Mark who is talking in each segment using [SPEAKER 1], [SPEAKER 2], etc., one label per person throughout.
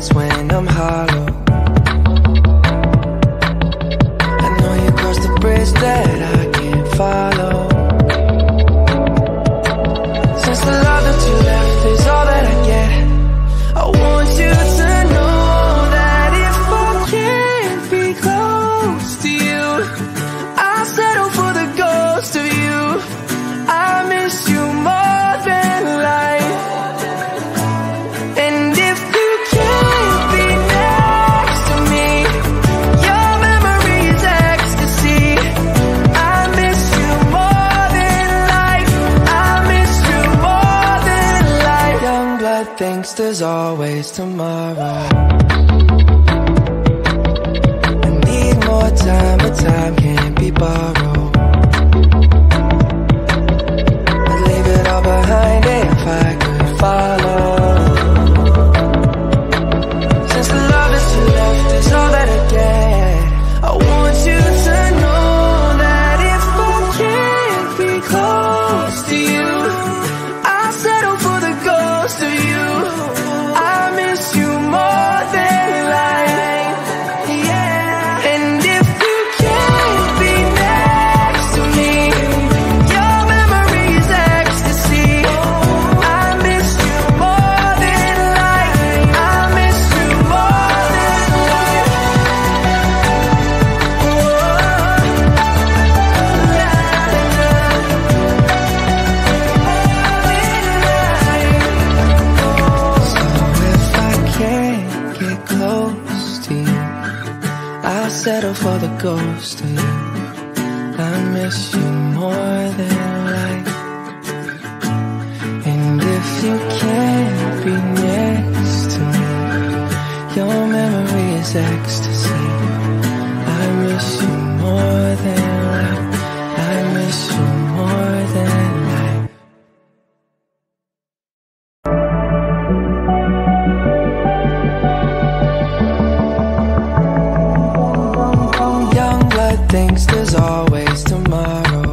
[SPEAKER 1] nights when I'm hollow. I know you crossed the bridge that I can't follow. Since the love that you left is all that I get, I want you to know that if I can't be close to you, I'll settle for the ghost of you. I miss you more than life. And if you can't be next to me, your memory is ecstasy. I miss you more than life. I miss you more than life. Youngblood thinks there's always tomorrow. I need more time, but time can't be borrowed. I'd leave it all behind if I could follow. Since the love that you left is all that I get, I want you to know that if I can't be close to you, I'll settle for the ghost of you. I miss you more than life, yeah. And if you can't be next to me, your memory is ecstasy. I miss you more than life. I miss you more than life. So if I can't get close to you, I'll settle for the ghost of you. I miss you more than life. And if you can't be next to me, your memory is ecstasy. I miss you more than life. I miss you more than life. Youngblood thinks there's always tomorrow.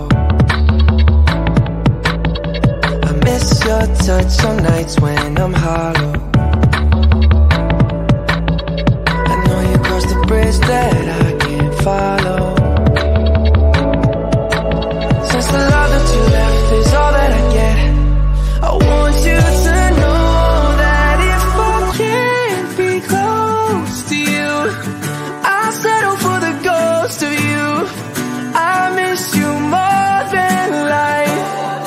[SPEAKER 1] I miss your touch on nights when I'm hollow. I know you crossed the bridge that I can't follow. Since the love that you left is all that I get, I want you to know that if I can't be close to you, I'll settle for the ghost of you. I miss you more than life.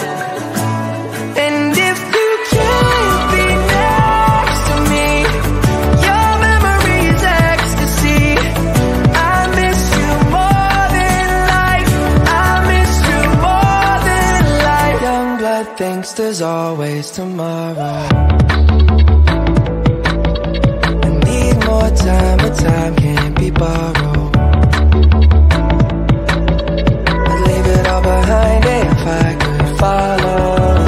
[SPEAKER 1] And if you can't be next to me, your memory is ecstasy. I miss you more than life. I miss you more than life. Youngblood thinks there's always tomorrow. I need more time, but time can't be borrowed. I'd leave it all behind if I could follow.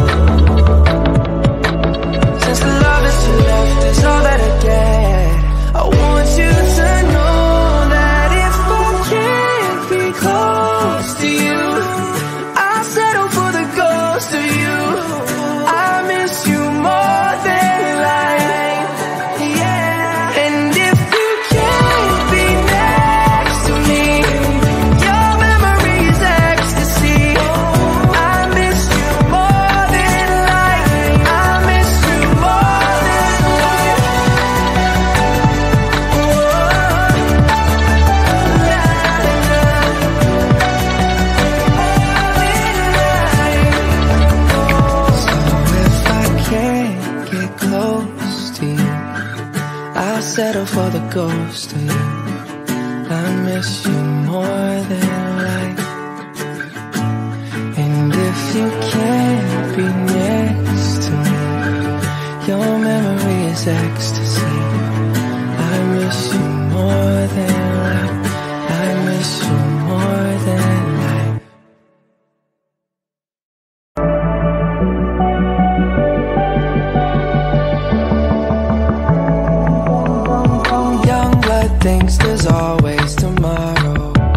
[SPEAKER 1] Since the love that you left is all that I get, I want you to know that if I can't be close to you, I'll settle for the ghost of you. I miss you more than life, yeah. And if you can't be next to me, your memory is ecstasy. I miss you more than life. I miss you more than life. So if I can't get close to you, I'll settle for the ghost of you. I miss you more than life. And if you can't be next to me, your memory is ecstasy. I miss you more than life. I miss you more than life. Youngblood thinks there's always tomorrow.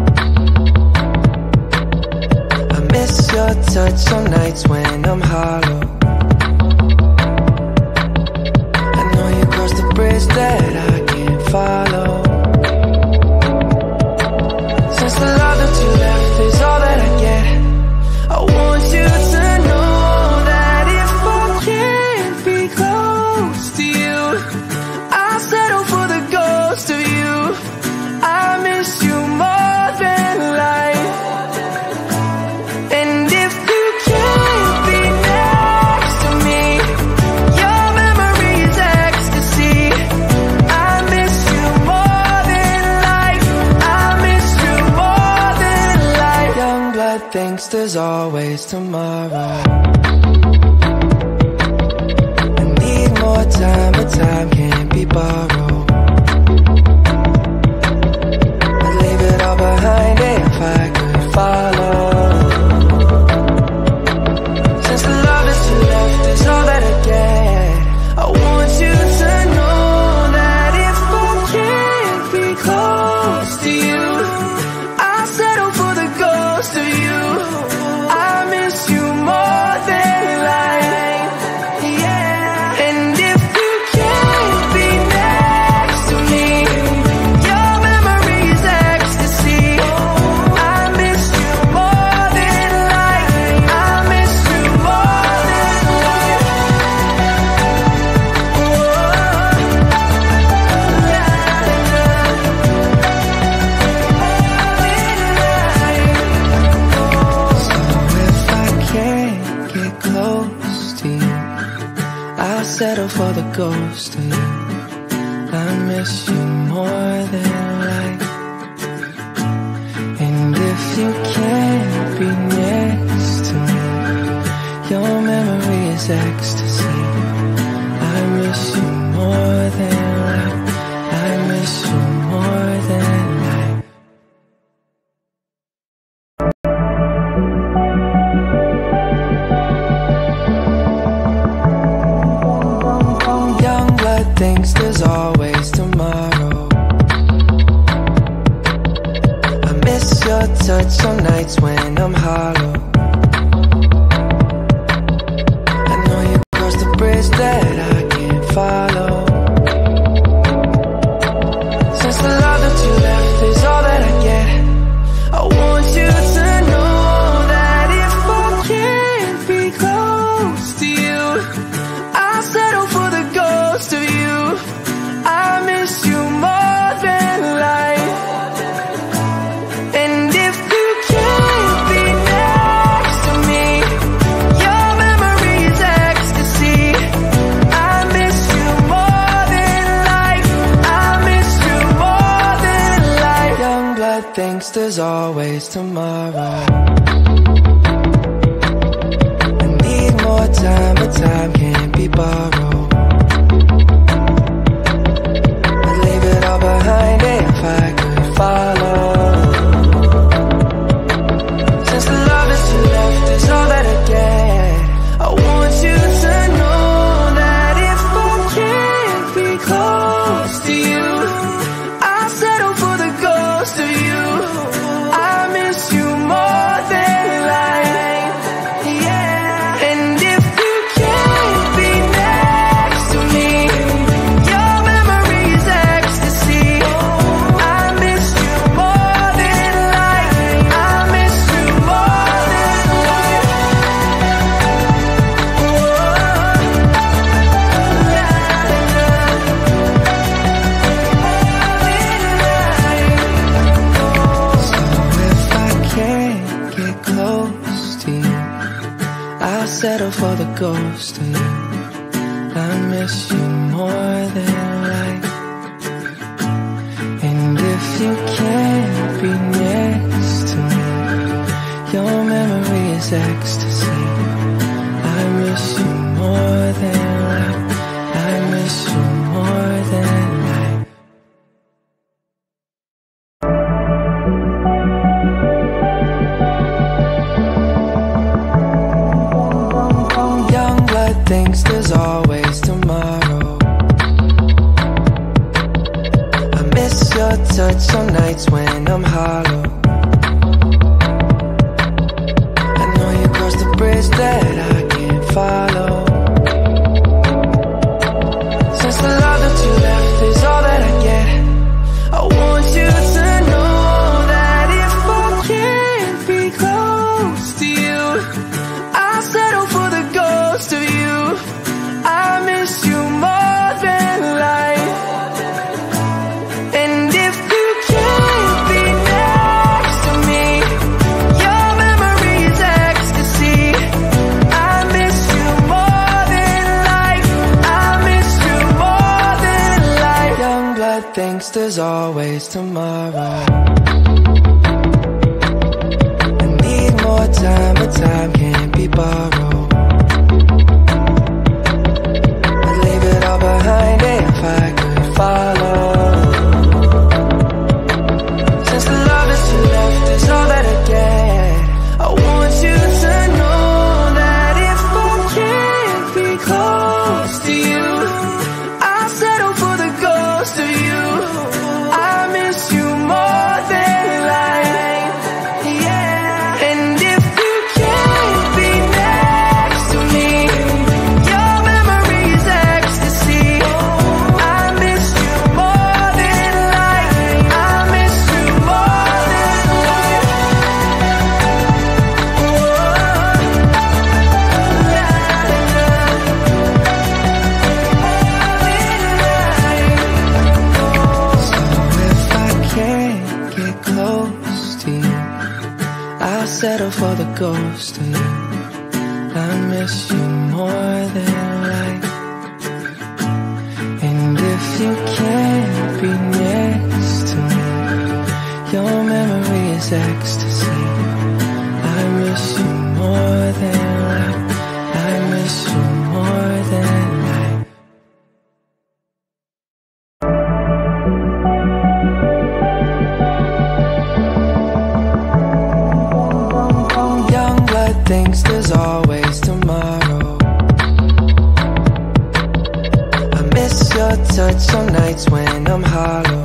[SPEAKER 1] I miss your touch on nights when I'm hollow. I know you crossed the bridge bridge that I can't follow. Since the love that you left is all that I get, I want you to know that if I can't be close to you, I'll settle for the ghost of you. I miss you more than life. And if you can't be next to me, your memory is ecstasy. I miss you more than life. I miss you more than life. Youngblood thinks there's always tomorrow. I need more time, but time can't be borrowed. I'd leave it all behind if I could follow. Since the love that you left is all that I get, I want you to know that if I can't be close to you, I'll settle for the ghost of you. I miss you more than life, yeah. And if you can't be next to me, your memory is ecstasy. I miss you more than life. I miss you more than life. So if I can't get close to you, I'll settle for the ghost of you. I miss you more than life. And if you can't be next to me, your memory is ecstasy. I miss you more than life. I miss you more than life. Youngblood thinks there's always tomorrow. I miss your touch on nights when I'm hollow. I know you crossed the bridge that I can't follow. Since the love that you left is all that I get, I want you to know that if I can't be close to you, I'll settle for the ghost of you. I miss you more than life. And if you can't be next to me, your memory is ecstasy. I miss you more than life. I miss you more than life. Youngblood thinks there's always tomorrow. I need more time, but time can't be borrowed. I'd leave it all behind if I could follow. Since the love that you left is all that I get, I want you to know that if I can't be close to you, I'll settle for the ghost of you. I miss you more than life, yeah. And if you can't be next to me, your memory is ecstasy. I miss you more than life. I miss you more than life. So if I can't get close to you, I'll settle for the ghost of you. I miss you more than life. And if you can't be next to me, your memory is ecstasy. I miss you more than life. I miss you more than life. Youngblood thinks there's always tomorrow. I miss your touch on nights when I'm hollow. I know you crossed the bridge that I can't follow. Since the love that you left Youngblood thinks there's always tomorrow. I need more time, but time can't be borrowed. I'd leave it all behind if I could follow. Since the love that you left is all that I get, I want you to know that if I can't be close to you, I'll settle for the ghost of you. I miss you more than life, yeah. And if you can't be next to me, your memory is ecstasy. I miss you more than life. I miss you more than life. So if I can't get close to you, I'll settle for the ghost of you. I miss you more than life. And if you can't be next to me, your memory is ecstasy. I miss you more than life. I miss you more than life. Youngblood thinks there's always tomorrow. I miss your touch on nights when I'm hollow.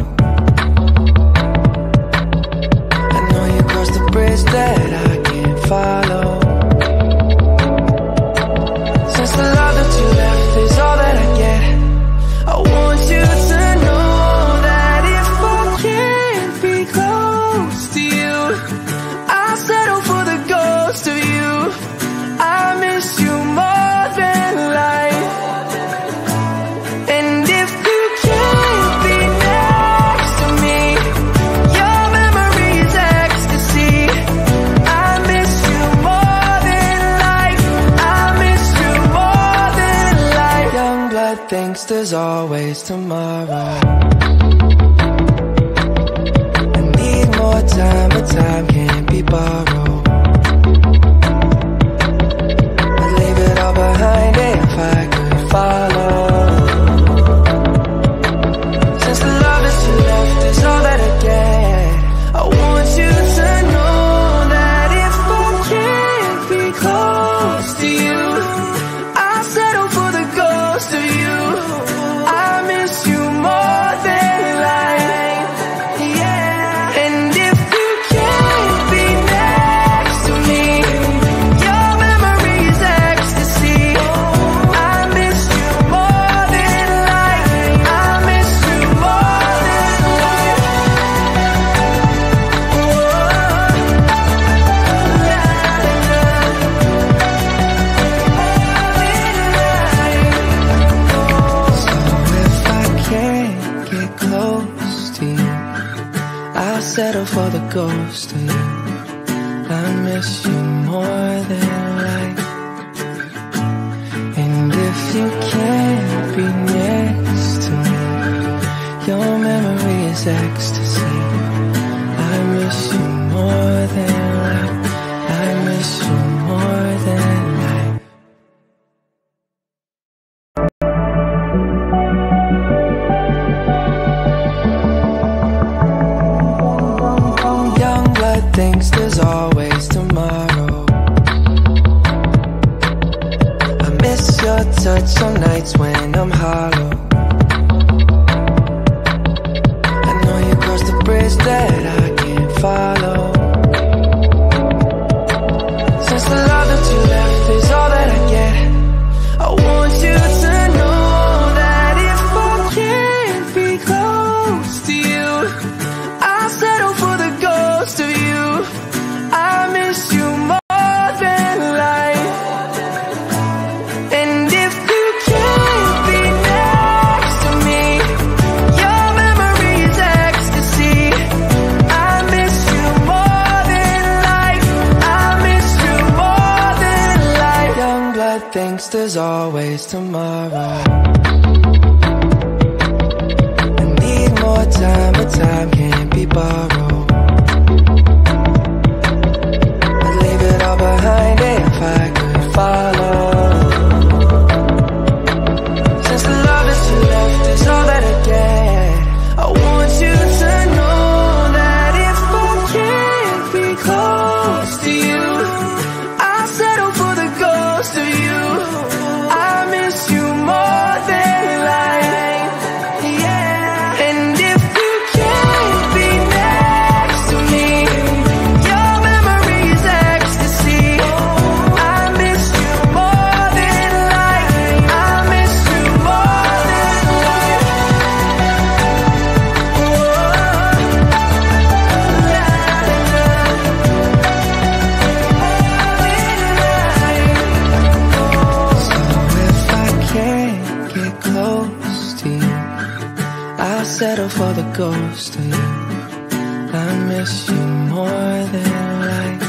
[SPEAKER 1] I know you crossed the bridge that I can't follow. Since the love that you left is all that I get, I want you to know that if I can't be close to you, I'll settle for the ghost of you. I miss you more than life. And if you can't be next to me, your memory is ecstasy. I miss you more than life. I miss you more than life. Youngblood thinks there's always tomorrow. I need more time, but time can't be borrowed. I'd leave it all behind if I could follow. Since the love that you left is all that I get, I want you to know that if I can't be close to you, I'll settle for the ghost of you. I miss you more than life, yeah. And if you can't be next to me, your memory is ecstasy. I miss you more than life. I miss you more than life. So if I can't get close to you, I'll settle for the ghost of you. I miss you more than life. And if you can't be next to me, your memory is ecstasy. I miss you more than life. I miss you more than life. Youngblood thinks there's always tomorrow. I miss your touch on nights when I'm hollow. I know you crossed the bridge that I can't follow. Since the love that you left is all that I get, I want you to know that if I can't be close to you, I'll settle for the ghost of you. I miss you more than life. And if you can't be next to me, your memory is ecstasy. I miss you more than life. I miss you more than life. Youngblood thinks there's always tomorrow. I need more time can't be borrowed. I'd leave it all behind if I could follow. Since the love that you left is all that I get, I want you to know that if I can't be close to you, I'll settle for the ghost of you. I miss you more than life, yeah. And if you can't be next to me, your memory is ecstasy. I miss you more than life. I miss you more than life. Can't get close to you, I'll settle for the ghost of you. I miss you more than life.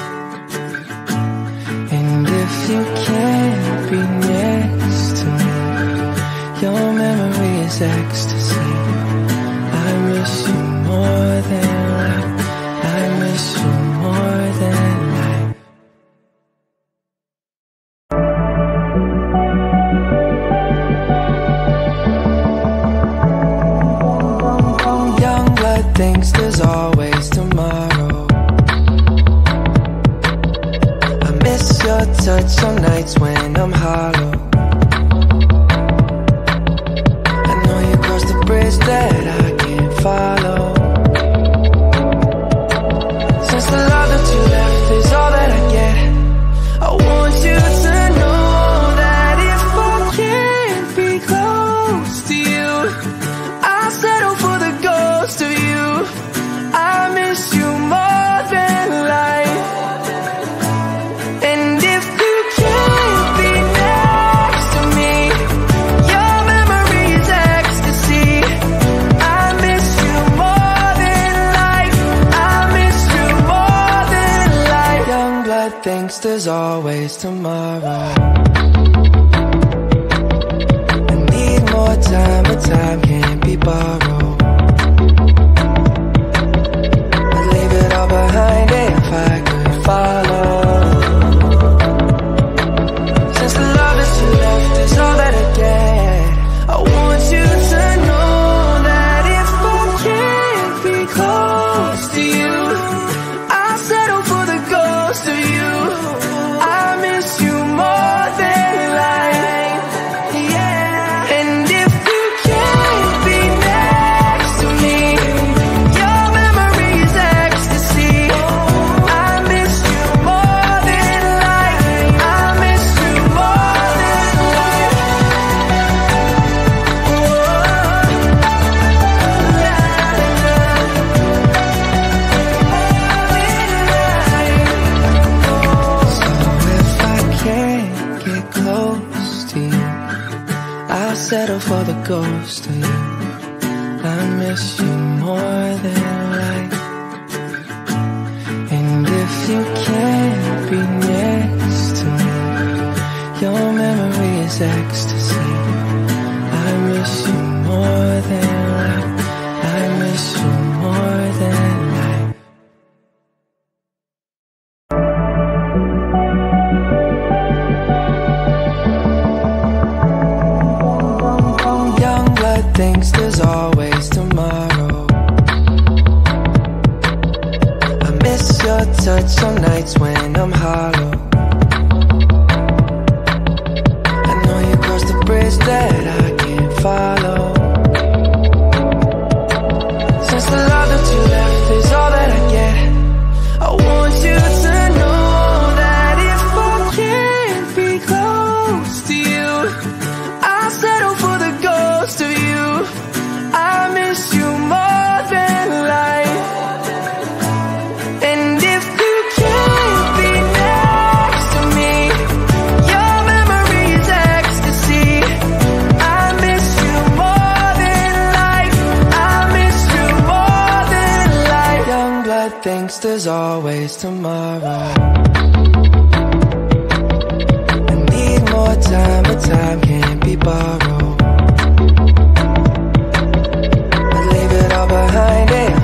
[SPEAKER 1] And if you can't be next to me, your memory is ecstasy. I miss you more than life. I miss you more than life. Youngblood thinks there's always tomorrow. I miss your touch on nights when I'm hollow. I know you crossed the bridge that I can't follow. Since the love that you left is all that I get, I want you to know that if I can't be close to you, I'll settle for the ghost of you. I miss you more than life. And if you can't be next to me, your memory is ecstasy. I miss you more than life. I miss you more than life. Youngblood thinks there's always tomorrow. I need more time, but time can't be borrowed. I'd leave it all behind if I could follow. Since the love that you left is all that I get, I want you to know that if I can't be close to you, I'll settle for the ghost of you. I miss you more than life, yeah. And if you can't be next to me, your memory is ecstasy. I miss you more than life. I miss you more than life. So if I can't get close to you, I'll settle for the ghost of you. I miss you more than life. And if you can't be next to me, your memory is ecstasy. I miss you more than life. I miss you more than life. Youngblood thinks there's always tomorrow. I miss your touch on nights when I'm hollow. I know you crossed the bridge that I can't follow. Since the love that you left is all that I get, I want you to know that if I can't be close to you, I'll settle for the ghost of you. I miss you more than life. And if you can't be next to me, your memory is ecstasy. I miss you more than life. I miss you more than life. Youngblood thinks there's always tomorrow. I need more time, but time can't be borrowed. I'd leave it all behind if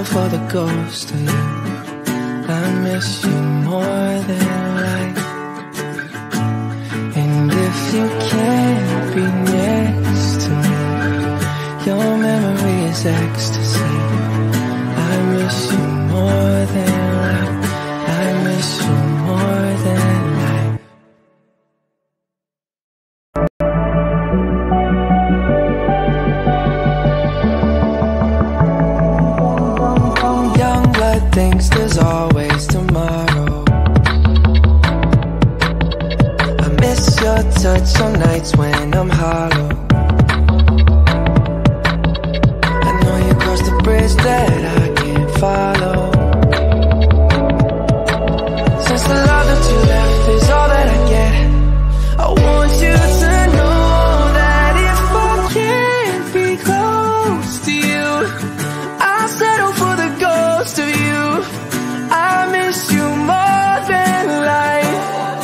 [SPEAKER 1] for the ghost of you. I miss you more than life. And if you can't be next to me, your memory is ecstasy. I miss you more than life. I miss you more than life. Youngblood thinks there's always tomorrow. I miss your touch on nights when I'm hollow. I know you crossed the bridge that I can't follow. Since the love that you left is all that I get, I want you to know that if I can't be close to you, I'll settle for the ghost of you. I miss you more than life.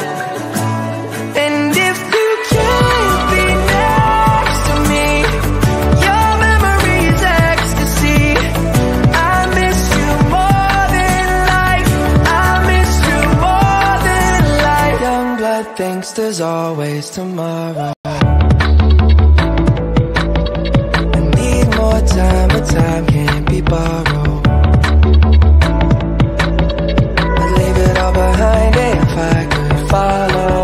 [SPEAKER 1] And if you can't be next to me, your memory is ecstasy. I miss you more than life. I miss you more than life. Youngblood thinks there's always tomorrow. I need more time, but time can't be borrowed. I'd leave it all behind if I could follow.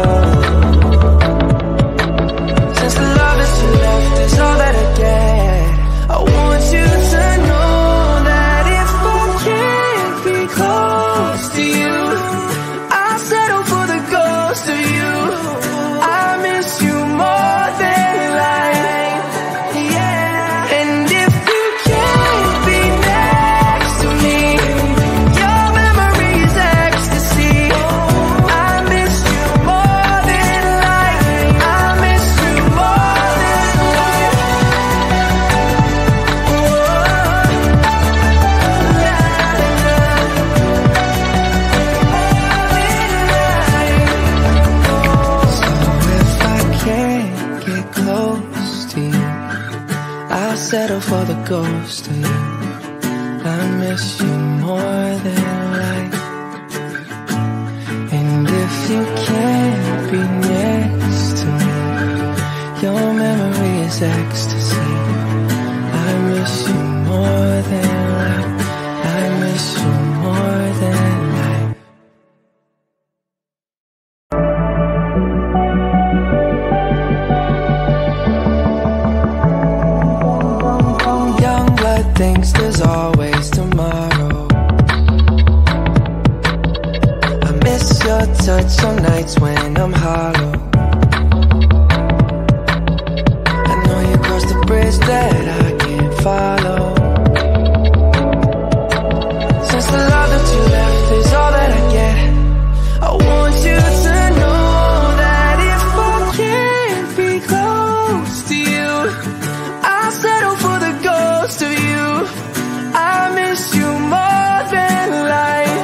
[SPEAKER 1] Since the love that you left is all that I get, I want you to know that if I can't be close to you, I'll settle for the ghost of you. I miss you more than life. Yeah. And if you can't be next to me, your memory is ecstasy. I miss you more than life. I miss you more than life. So if I can't get close to you, I'll settle for the ghost of you. I miss you more than life. And if you can't be next to me, your memory is ecstasy. I miss you more than life. I miss you more than life. Youngblood thinks there's always tomorrow. I miss your touch on nights when I'm hollow. I know you crossed the bridge that I can't follow. Since the love that you left is all that I get, I want you to know that if I can't be close to you, I'll settle for the ghost of you. I miss you more than life.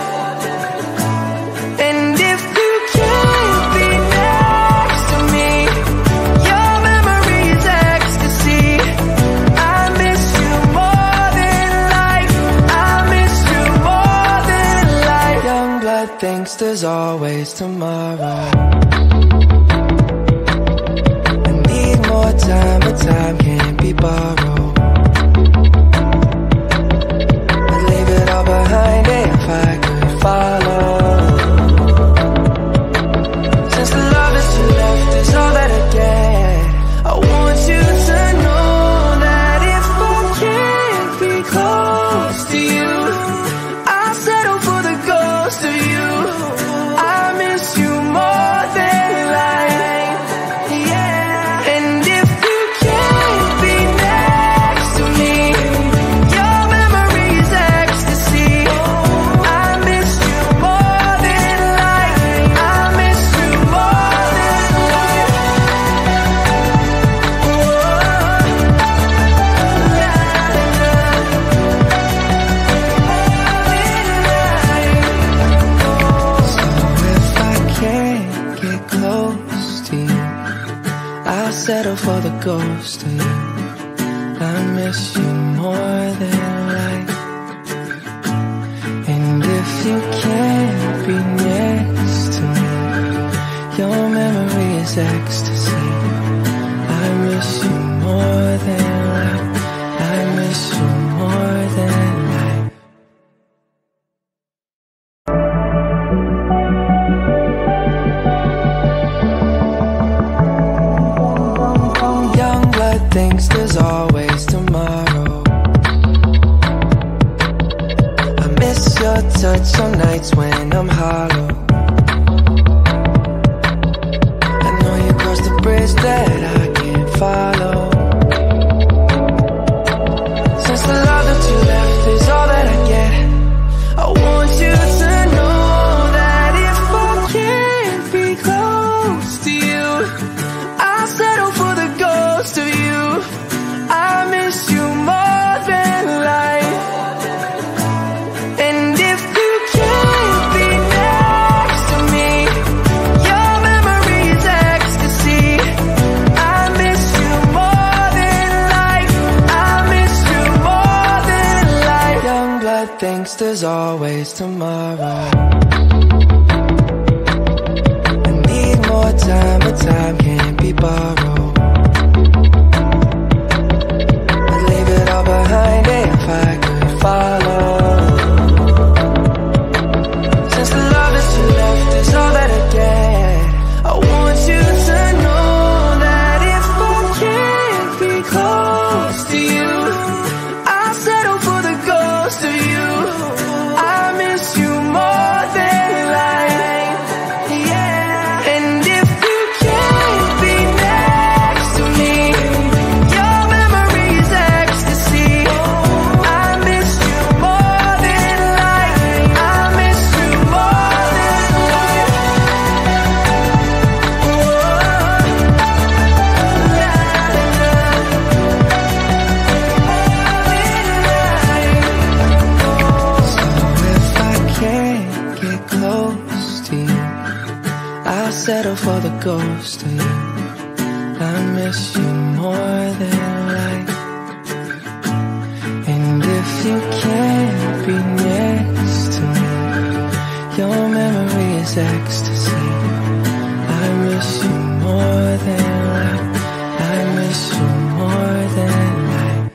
[SPEAKER 1] And if you can't be next to me, your memory is ecstasy. I miss you more than life. I miss you more than life. Youngblood thinks there's always tomorrow. I need more time, but time can't be borrowed. I'd leave it all behind if I could follow. Since the love that you left is all that I get, I want you to know that if I can't be close to you, I'll settle for the ghost of you. I miss you more than life. Yeah. And if you can't be next to me, your memory is ecstasy. I miss you more than life. I miss you more than life. So if I can't get close to you, I'll settle for the ghost of you. I miss you more than life. you can't be next to me, your memory is ecstasy. I miss you more than life, I miss you more than life. Youngblood thinks there's always tomorrow. I miss your touch on nights when I'm hollow. I know you crossed the bridge that I can't follow. Since the love that you left is all that I get, I want you to know that if I can't be close to you, I'll settle for the ghost of you. I miss you more than life. And if you can't be next to me, your memory is ecstasy. I miss you more than life, I miss you more than life. Youngblood thinks there's always tomorrow. I need more time, but time can't be borrowed. I'd leave it all behind if I could follow. Since the love that you left is all that I get, I want you to know that if I can't be close to you, I'll settle for the ghost of you. I miss you more than life, yeah. And if you can't be next to me, your memory is ecstasy. I miss you more than life, I miss you more than life. So if I can't get close to you, I'll settle for the ghost of you. I miss you more than life. And if you can't be next to me, your memory is ecstasy. I miss you more than life, I miss you more than life.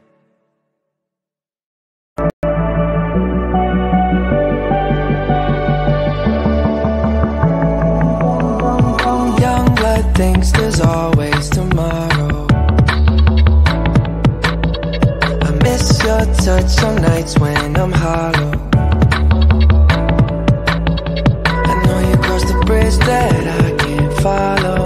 [SPEAKER 1] Youngblood thinks there's always tomorrow. I miss your touch on nights when I'm hollow. I know you crossed the bridge that I can't follow.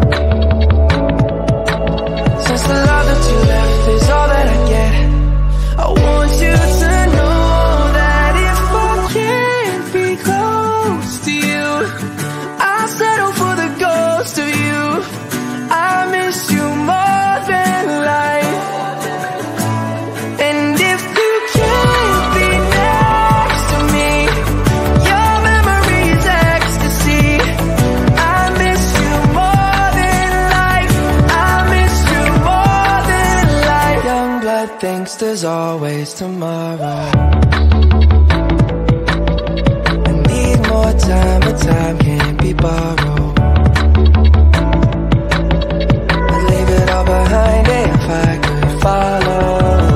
[SPEAKER 1] Since the love that you left is all that I get, I want you to know that if I can't be close to you, I'll settle for the ghost of you. I miss you more than life. And if you can't be next to me, your memory is ecstasy. I miss you more than life, I miss you more than life. Youngblood thinks there's always tomorrow. I need more time, but time can't be borrowed. I'd leave it all behind if I could follow.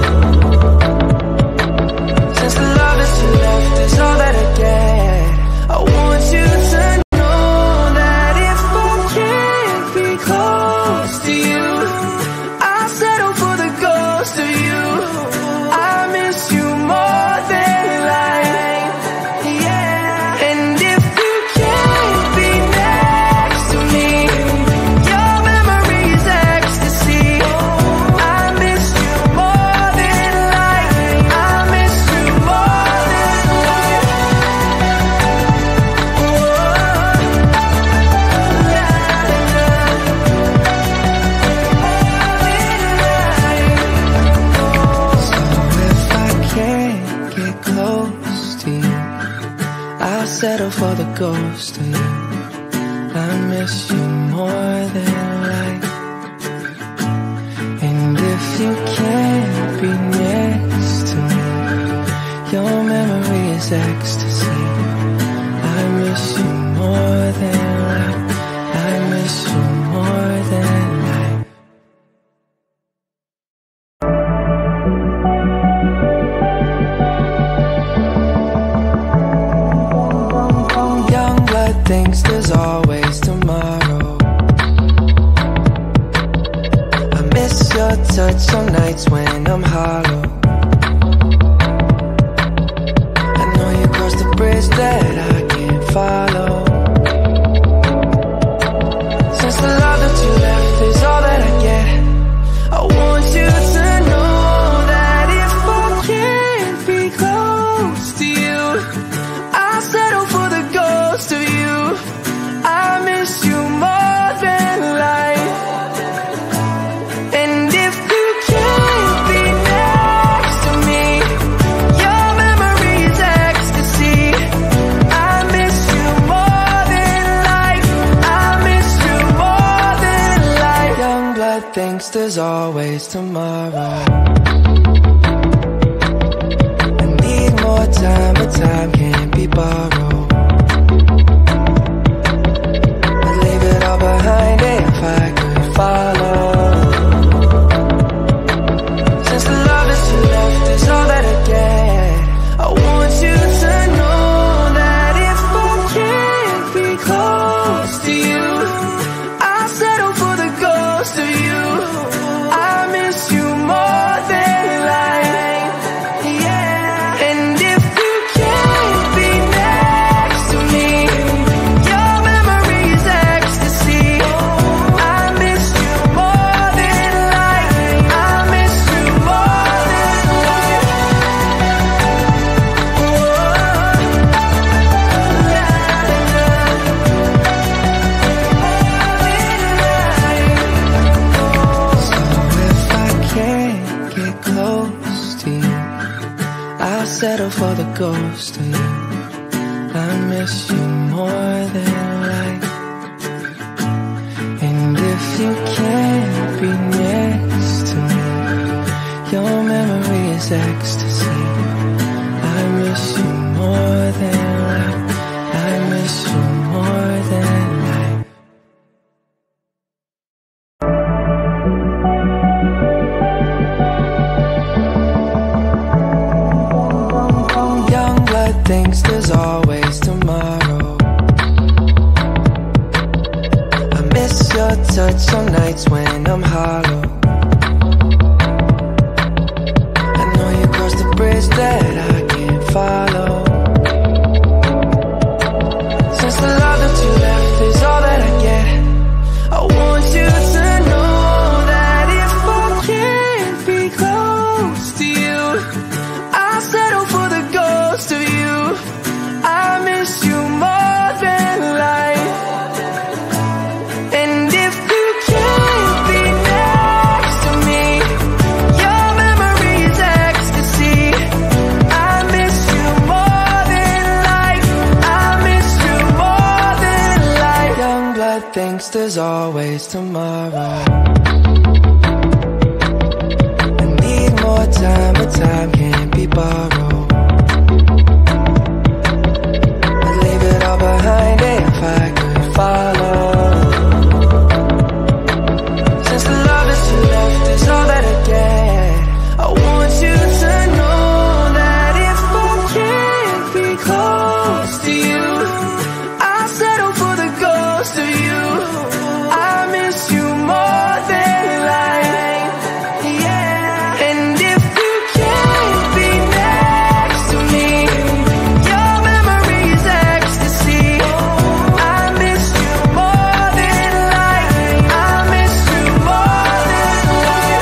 [SPEAKER 1] Since the love that you left is all that I get, I want you to know that if I can't be close to you, I'll settle for the ghost of you. I miss you more than life, yeah. And if you can't be next to me, your memory is ecstasy. I miss you more than life, I miss you more than life. So if I can't get close to you, I'll settle for the ghost of you. I miss you more than life. And if you can't be next to me, your memory is ecstasy. touch on nights when I'm hollow. I know you crossed the bridge that I can't follow. Since the love that you left is all that I get, I want you to know that if I can't be close to you, I'll settle for the ghost of you. I miss you more than life. And if you can't be next to me, your memory is ecstasy. I miss you more than life. I miss you more than life. Youngblood thinks there's always tomorrow. I need more time, but time can't be borrowed. I'd leave it all behind if I could follow. Since the love that you left is all that I get, I want you to know that if I can't be close to you, I'll settle for the ghost of you. I miss you more than life, yeah. And if you can't be next to me, your memory is ecstasy. I miss you more than life. I miss you more than life. So if I can't get close to you, I'll settle for the ghost of you. I miss you more than life. And if you can't be next to me, your memory is ecstasy. I miss you more than life. I miss you more than life. Youngblood thinks there's always tomorrow. I miss your touch on nights when I'm hollow. I know you crossed the bridge that I can't follow. Since the love that you left is all that I get, I want you to know that if I can't be close to you, I'll settle for the ghost of you. I miss you more than life. And if you can't be next to me, your memory is ecstasy. I miss you more than life. I miss you more than life. Youngblood thinks there's always tomorrow. I need more time, but time can't be borrowed. I'd leave it all behind if I could follow. Since the love that you left is all that I get, I want you to know that if I can't be close to you, I'll settle for the ghost of you. I miss you more than life, yeah. And if you can't be next to me, your memory is ecstasy. I miss you more than life. I miss you more than life.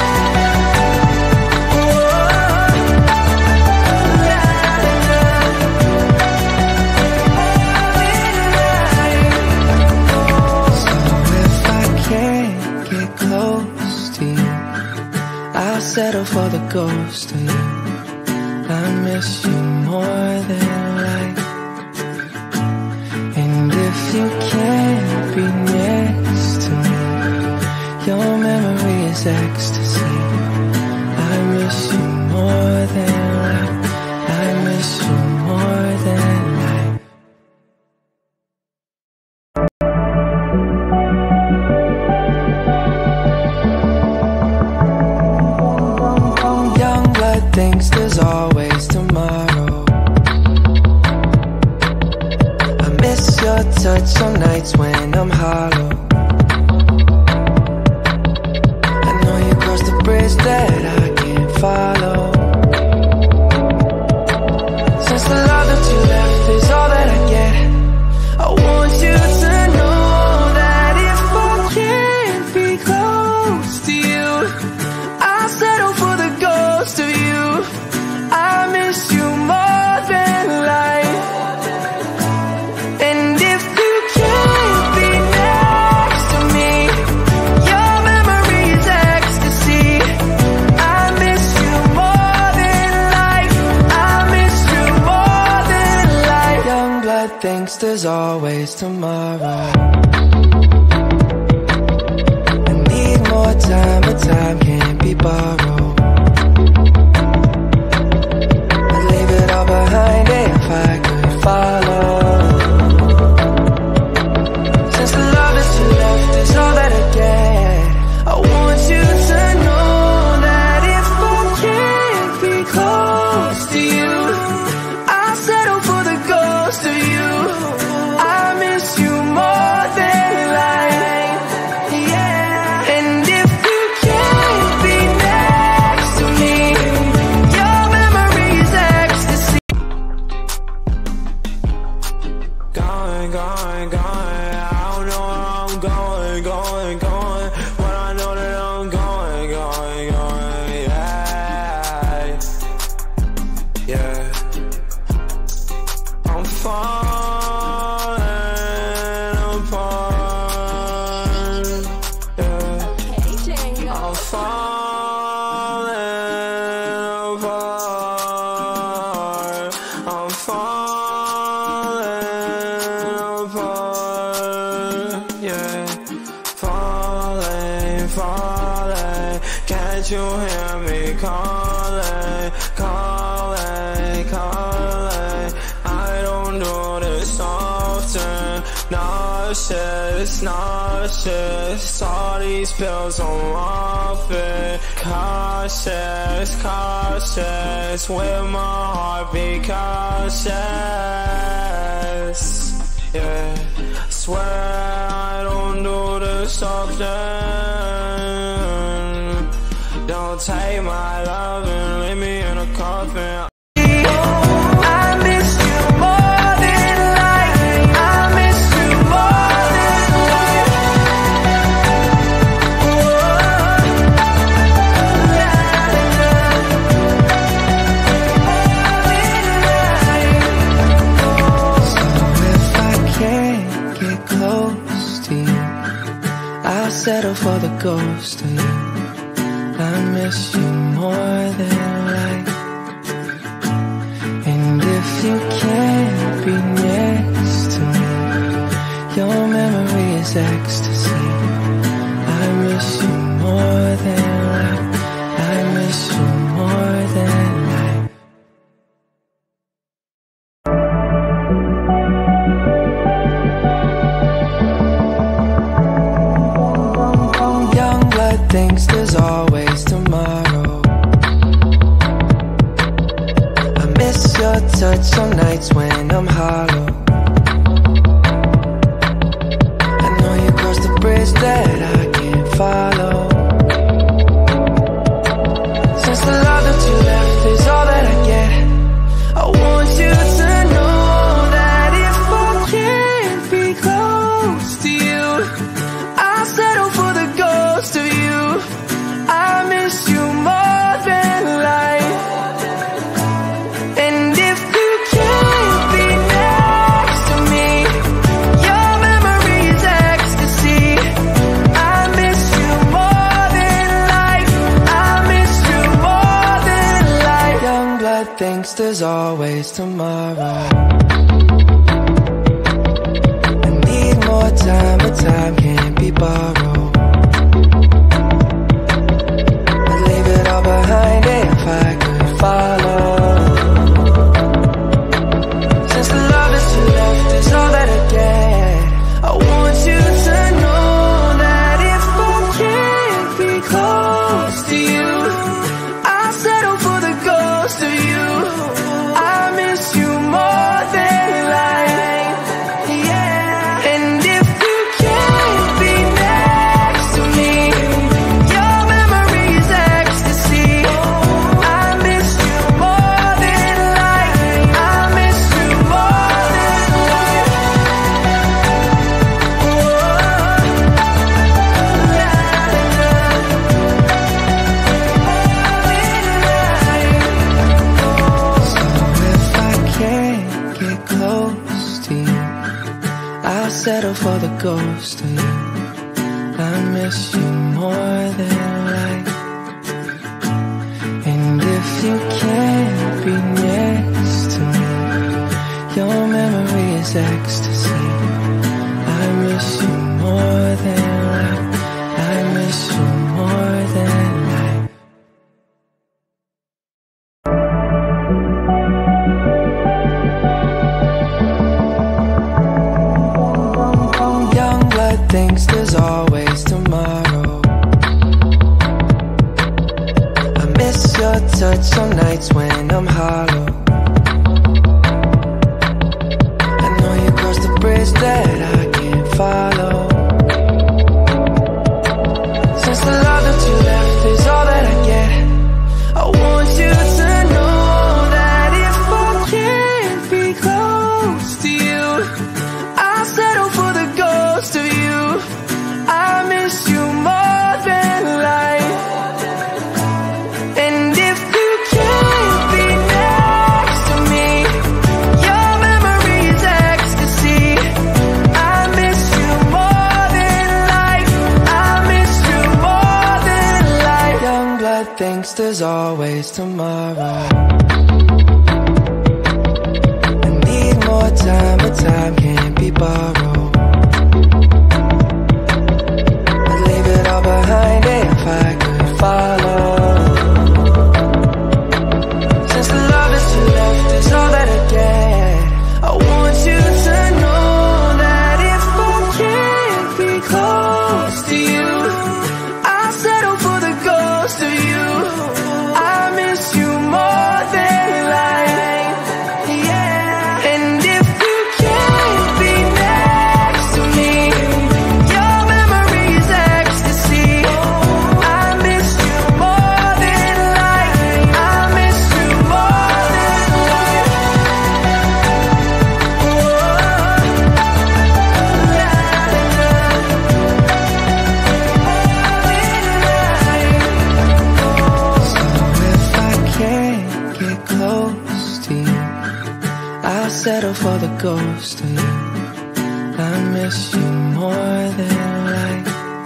[SPEAKER 1] So if I can't get close to you, I'll settle for the ghost of you. I miss you more than life. And if you can't be next to me, your memory is ecstasy. I miss you more than life. I miss you more than life. Youngblood thinks there's always tomorrow. I miss your touch on nights when I'm hollow. I know you crossed the bridge thinks there's always tomorrow. I need more time, but time can't be borrowed. I'd leave it all behind if I could follow. Since the love that you left is all that I get, I want you to know that if I can't be close to you, I'll settle for the ghost of you. I miss you more than life, yeah. And if you can't be next to me, your memory's ecstasy. Going, going, going, I don't know where I'm going, going, going, but I know that I'm going, going, going, yeah, yeah. I'm falling apart, yeah. I'm falling apart. I'm falling apart, yeah. Falling, falling. Can't you hear me calling, calling, calling? I don't do this often. Nauseous, nauseous. All these pills I'm off it. Cautious, cautious. With my heartbeat cautious, yeah. Swear I don't do this often. Don't take my love and leave me in a coffin. Settle for the ghost of you. I miss you more than life. And if you can't be next to me, your memory is ecstasy. I miss you more than life. I miss you more than life. Youngblood thinks there's always tomorrow. I miss your touch on nights when I'm hollow. I know you crossed the bridge that I can't follow. Since the love that you left is all that I get, I want you to know that if I can't be close to you, I'll settle for the ghost of you. I miss you more than life. And if you can't be next to me, your memory's ecstasy. I miss you more than life. I miss you more than life. Youngblood thinks there's always tomorrow. I need more time, but time can't be borrowed. I'd leave it all behind if I could follow. Since the love that you left is all that I get, I want you to know that if I can't be close to you, I'll settle for the ghost of you. I miss you more than life, yeah. And if you can't be next to me, your memory's ecstasy. I miss you more than life. I miss you more than life. So if I can't get close to you, I'll settle for the ghost of you. I miss you more than life. And if you can't be next to me, your memory is ecstasy. thinks there's always tomorrow. I need more time, but time can't be borrowed. I'd leave it all behind if I could follow. Since the love that you left is all that I get, I want you to know that if I can't be close to you, I'll settle for the ghost of you. I miss you more than life, yeah. And if you can't be next to me, your memory's ecstasy. I miss you more than life. I miss you more than life. So if I can't get close to you, I'll settle for the ghost of you. I miss you more than life.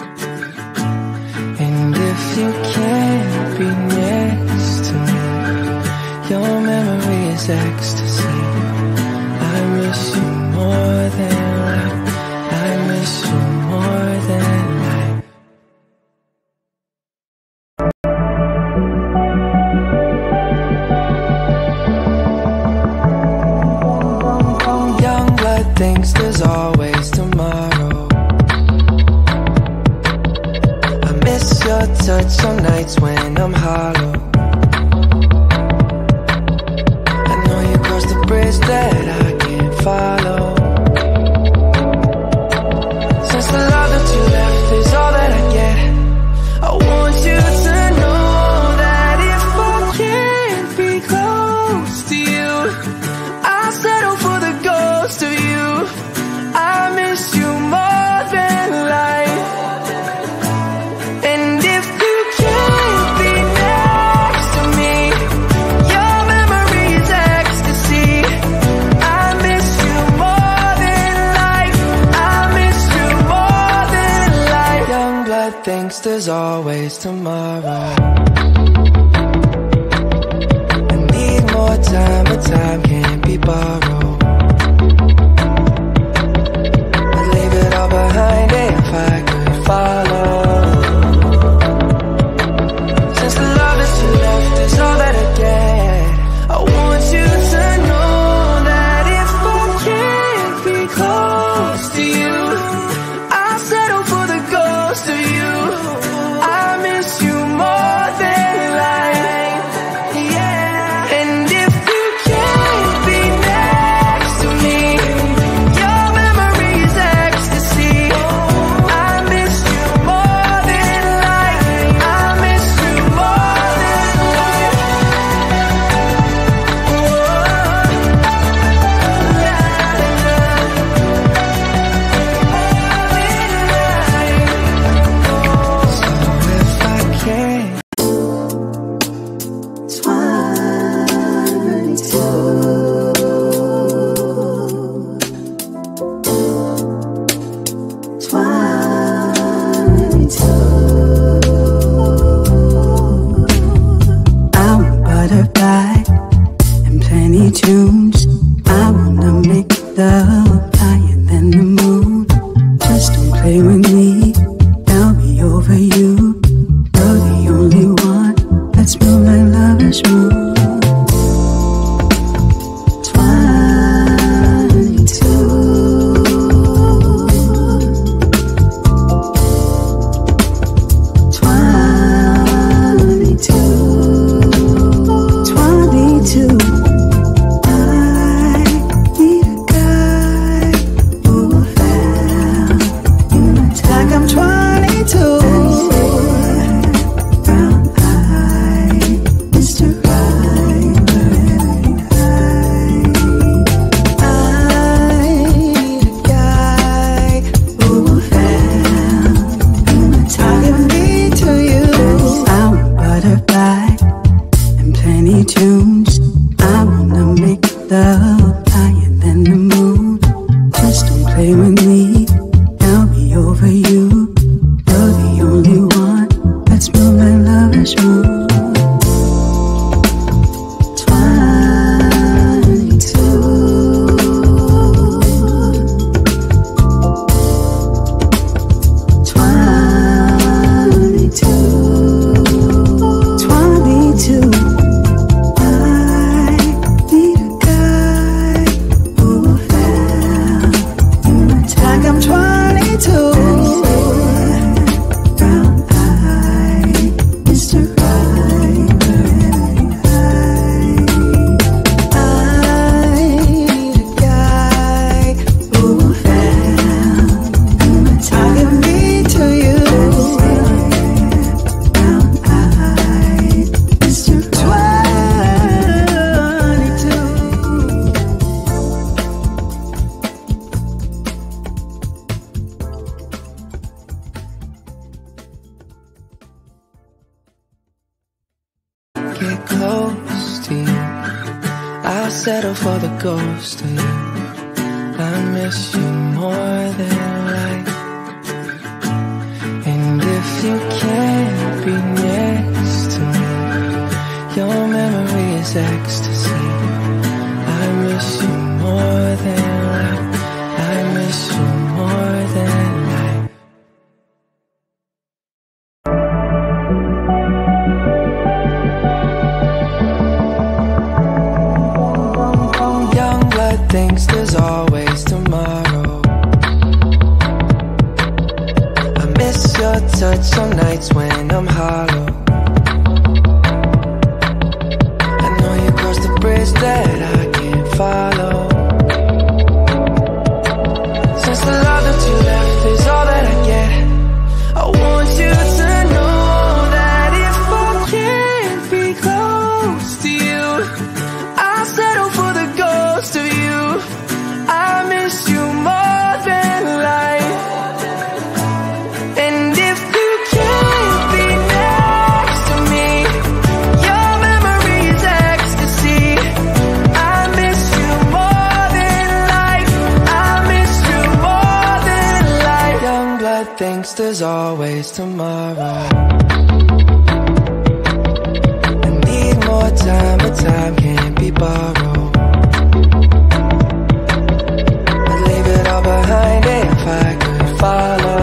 [SPEAKER 1] And if you can't be next to me, your memory is ecstasy. I miss you more than life. I miss you more than life. Youngblood thinks there's always tomorrow. I miss your touch on nights when I'm hollow. I know you crossed the bridge that I can't follow. Since the love that you left is all that I get, I want you to know that if I can't be close to you, I'll settle for the ghost of you. I miss you more than life. And if you can't be next to me, your memory's ecstasy. I miss you more than life. I miss you more than life. Youngblood thinks there's always tomorrow. I need more time, but time can't be borrowed. I'd leave it all behind if I could follow. Since the love that you left is all that I get, I want you to know that if I can't be close to you, I'll settle for the ghost of you. I miss you more than life, yeah. And if you can't be next get close to you, I'll settle for the ghost of you. I miss you more than life. And if you can't be next to me, your memory is ecstasy. I miss you more than life. I miss you more than life. Youngblood thinks there's always tomorrow. I miss your touch on nights when I'm hollow. I know you crossed the bridge that I can't follow. Since the love that you left is all that I get, I want you to know that if I can't be close to you, I'll settle for the ghost of you. I miss you more than life. And if you can't be next to me, your memory is ecstasy. I miss you more than life. I miss you more than life. Youngblood thinks there's always tomorrow. I need more time, but time can't be borrowed. I'd leave it all behind if I could follow.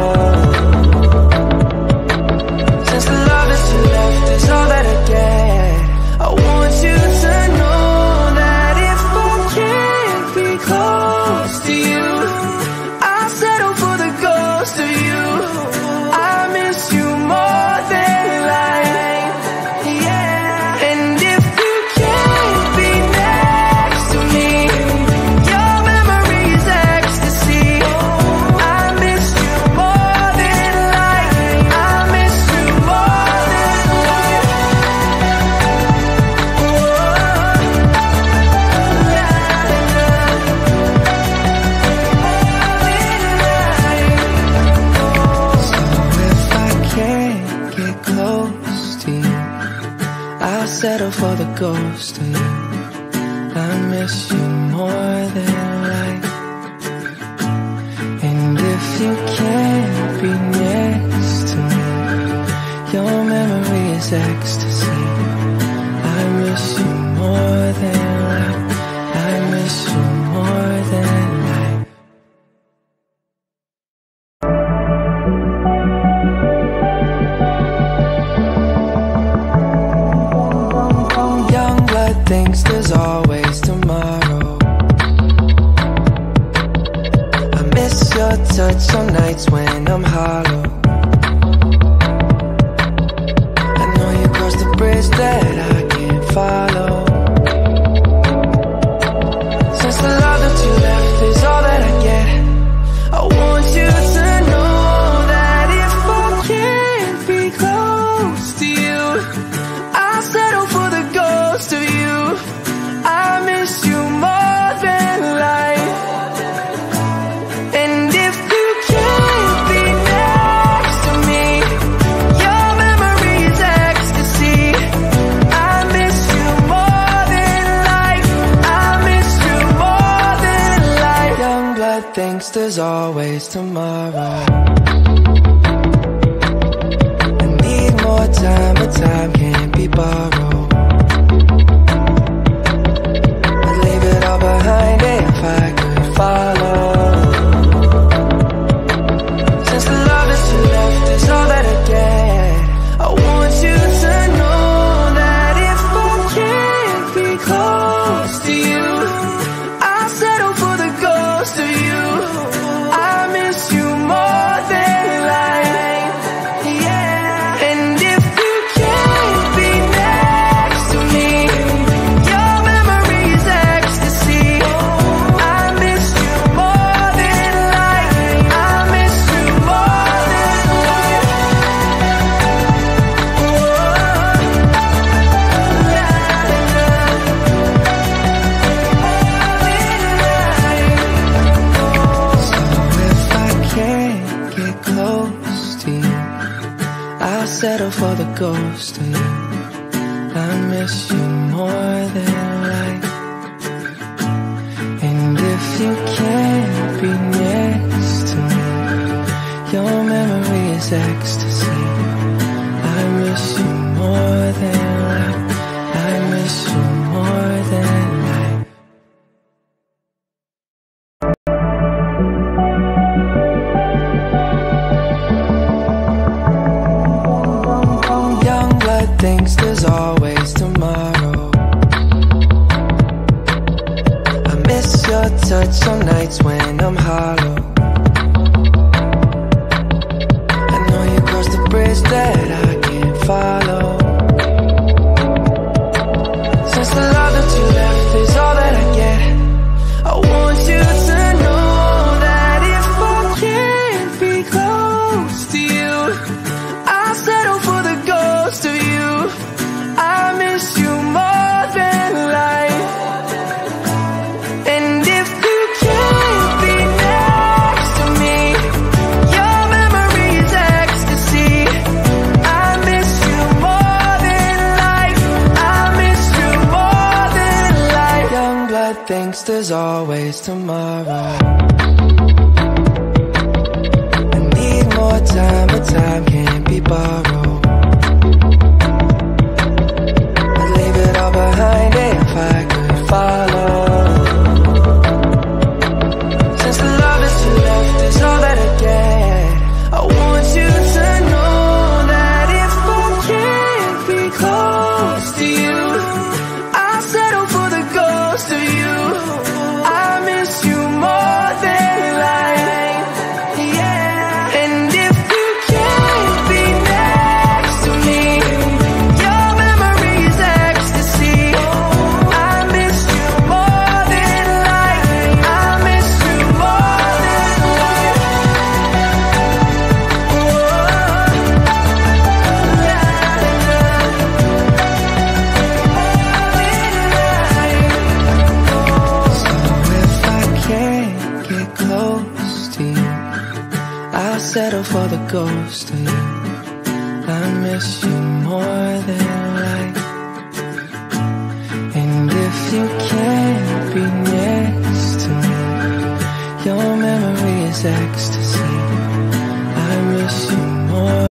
[SPEAKER 1] Since the love that you left is all that I get, I want you to know that if I can't be close to you, I'll settle for the ghost of you. I miss you more than life. Yeah. And if you can't be next to me, your memory is ecstasy. I miss you more than life. I miss you more than life. So if I can't get close to you, I'll settle for the ghost of you. I miss you more than life. And if you can't be next to me, your memory is ecstasy. I miss you more than life. I miss you more than life. Youngblood thinks there's always tomorrow. I miss your touch on nights when I'm hollow. I know you crossed the bridge that I can't follow. Since the love that you left is all that I get, I want you to know that if I can't be close to you, I'll settle for the ghost of you. I miss you more than life. And if you can't be next to me, your memory is ecstasy. I miss you more than life. I miss you more than life. Youngblood thinks there's always tomorrow. I need more time, but time can't be borrowed. I'd leave it all behind if I could follow. Since the love that you left is all that I get, I want you to know that if I can't be close to you, I'll settle for the ghost of you. I miss you more than life. Yeah. And if you can't be next to me, your memory is ecstasy. I miss you more than life. I miss you more than life. settle for the ghost of you. miss you more than life. And if you can't be next to me, your memory is ecstasy. I miss you more than life. I miss you more than life. Youngblood thinks there's always tomorrow. I miss your touch on nights when I'm hollow. I know you crossed the bridge that I can't follow. Since the love that you left is all that I get, I want you to know that if I can't be close to you, I'll settle for the ghost of you. I miss you more than life. And if you can't be next to me, your memory is ecstasy. I miss you more than life. I miss you more than life. Youngblood thinks there's always tomorrow. I need more time, but time can't be borrowed. I'd leave it all behind if I could follow. Since the love that you left is all that I get, I want you to know that if I can't be close to you, I'll settle for the ghost of you. I miss you more than life. Yeah. And if you can't be next to me, your memory is ecstasy. I miss you more than life. I miss you more than life. So if I can't get close to you, I'll settle for the ghost of you. I miss you more than life. And if you can't be next to me, your memory is ecstasy. I miss you more.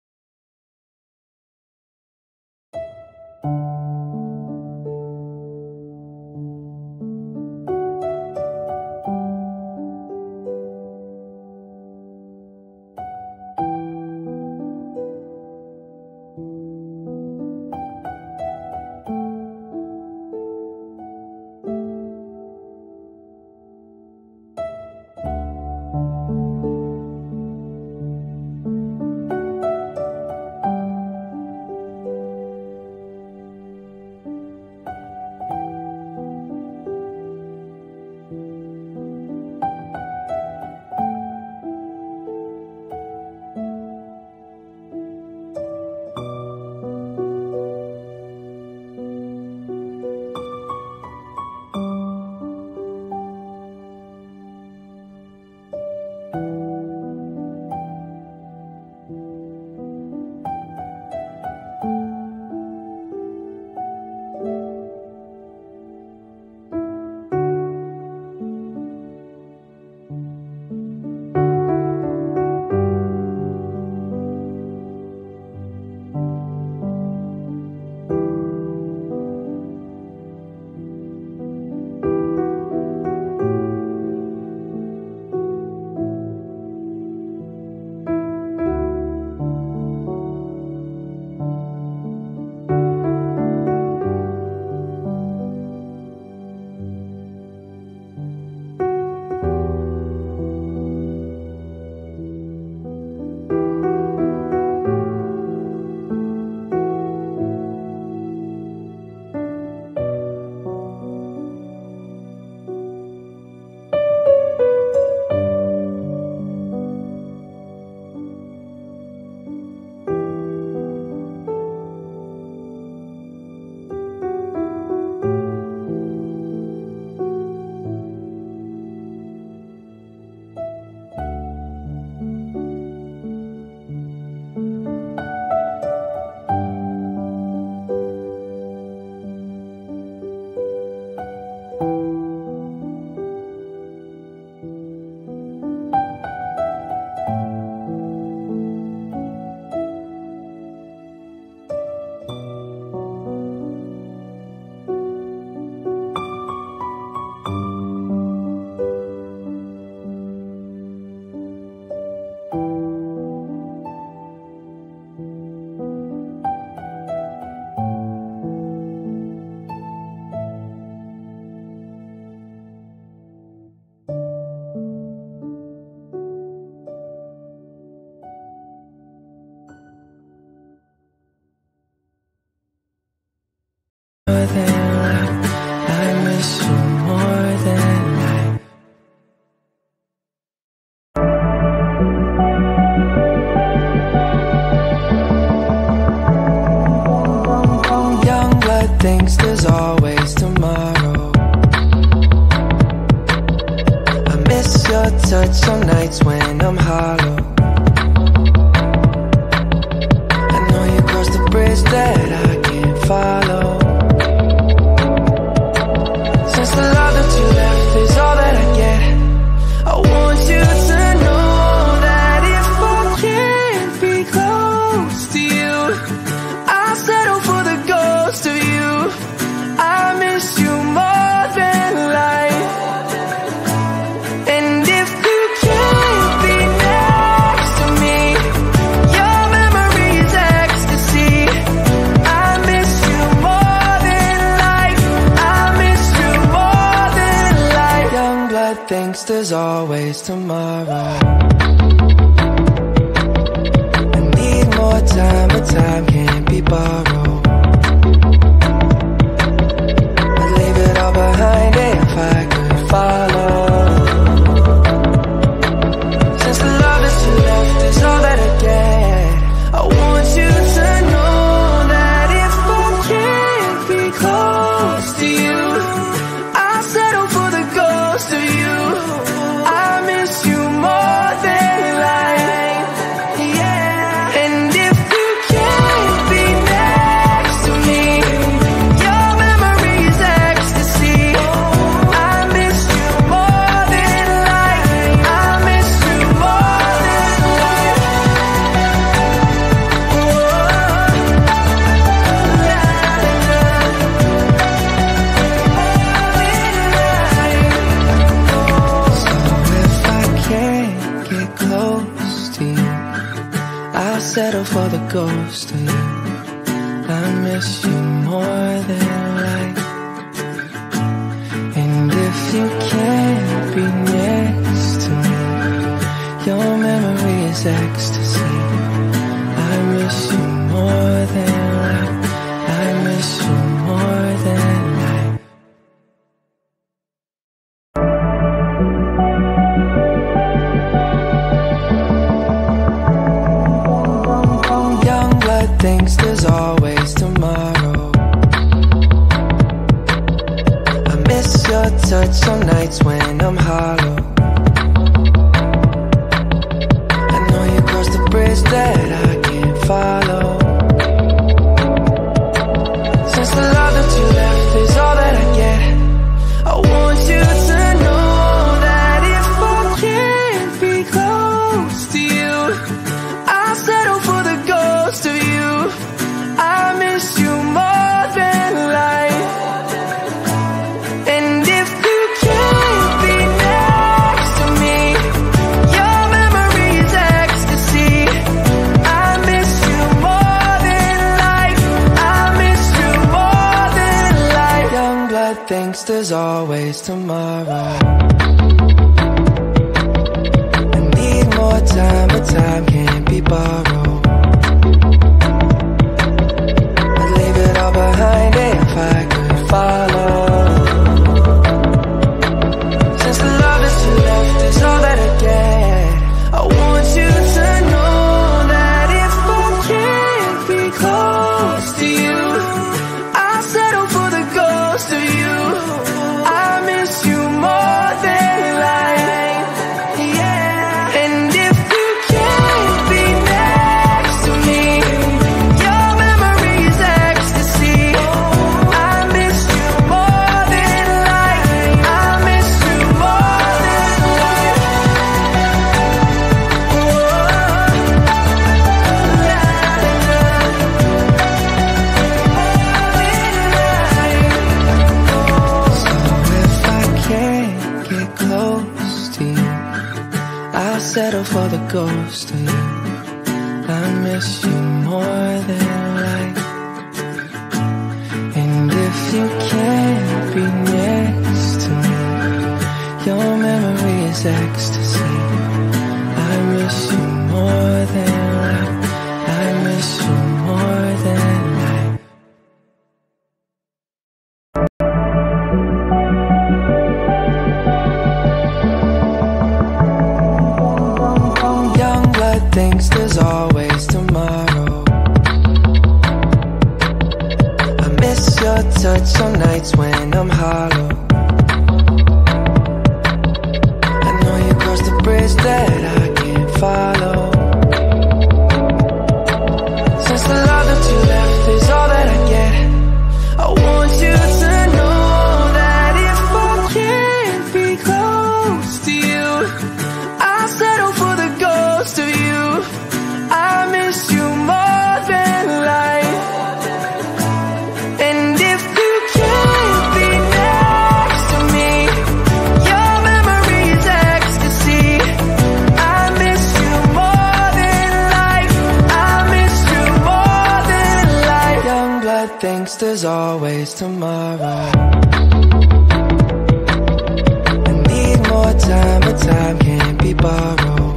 [SPEAKER 1] thinks there's always tomorrow. I miss your touch on nights when I'm hollow. I know you crossed the bridge that I can't follow. Since the love that you left is all that I get, I want you to know that if I can't be close to you, I'll settle for the ghost of you. I miss you more than life. And if you can't be next to me, your memory is ecstasy. I miss you more than life. I miss you more than life. Youngblood thinks there's always tomorrow. I need more time, but time can't be borrowed. I'd leave it all behind if I could follow. Since the love that you left is all that I get, I want you to know that if I can't be close to you, I'll settle for the ghost of you. I miss you more than life. Yeah. And if you can't be next to me, your memory is ecstasy. I miss you more than life. I miss you more than life. So if I can't get close to you, I'll settle for the ghost of you. I miss you more than life. And if you can't be next to me, your memory is ecstasy. I miss you more than life. I miss you more than life. Youngblood thinks there's always tomorrow. I miss your touch on nights when I'm hollow. I know you crossed the bridge that I can't follow. Since the love that you left is all that I get, I want you to know that if I can't be close to you, I'll settle for the ghost of you. I miss you more than life. And if you can't be next to me, your memory is ecstasy. I miss you more than life. I miss you more than life. Youngblood thinks there's always tomorrow. I need more time, but time can't be borrowed. I'd leave it all behind if I could follow. Since the love that you left is all that I get, I want you to know that if I can't be close to you, I'll settle for the ghost of you. I miss you more than life. Yeah. And if you can't be next to me, your memory is ecstasy. I miss you more than life. I miss you more than life. So if I can't get close to you, I'll settle for the ghost of you. I miss you more than life. And if you can't be next to me, your memory is ecstasy. I miss you more than life. I miss you more than life. Youngblood thinks there's always tomorrow. touch on nights when I'm hollow. I know you crossed the bridge that I can't follow. Since the love that you left is all that I get, I want you to know that if I can't be close to you, I'll settle for the ghost of you. I miss you more than life. And if you can't be next to me, your memory is ecstasy. I miss you more than life. I miss you more than life. Youngblood thinks there's always tomorrow. I need more time, but time can't be borrowed.